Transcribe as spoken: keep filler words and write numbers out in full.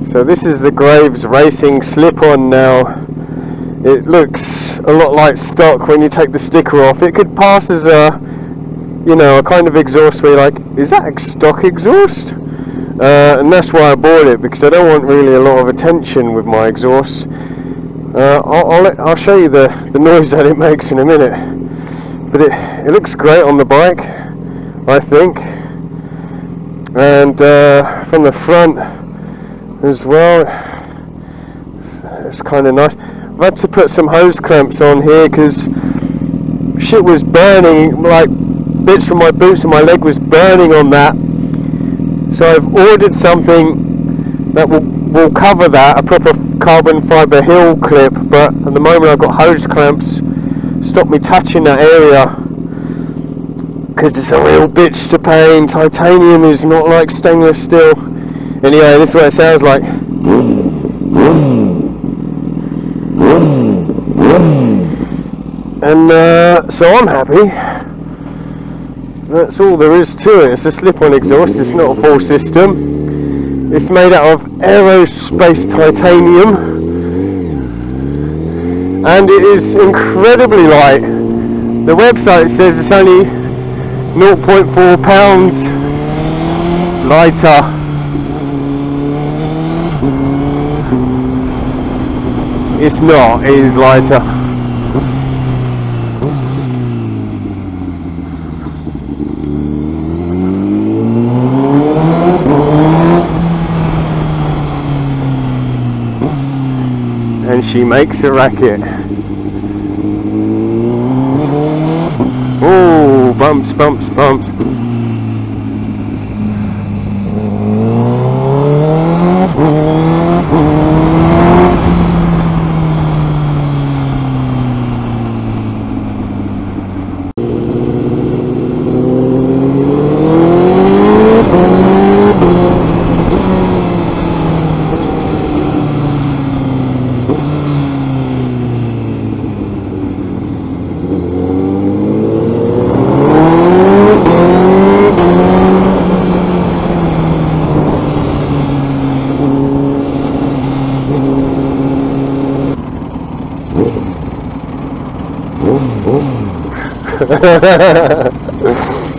So this is the Graves Racing slip-on now. It looks a lot like stock when you take the sticker off. It could pass as a, you know, a kind of exhaust where you're like, is that stock exhaust? Uh, and that's why I bought it, because I don't want really a lot of attention with my exhaust. Uh, I'll, I'll, let, I'll show you the, the noise that it makes in a minute. But it, it looks great on the bike, I think. And uh, from the front as well, it's kind of nice. I've had to put some hose clamps on here because shit was burning, like bits from my boots and my leg was burning on that. So I've ordered something that will, will cover that, a proper carbon fibre heel clip, but at the moment I've got hose clamps stop me touching that area because it's a real bitch to paint. Titanium is not like stainless steel. Anyway, this is what it sounds like. And uh, so I'm happy. That's all there is to it. It's a slip-on exhaust, it's not a full system. It's made out of aerospace titanium, and it is incredibly light. The website says it's only zero point four pounds lighter. It's not, it is lighter. And she makes a racket. Oh, bumps, bumps, bumps. Boom, boom.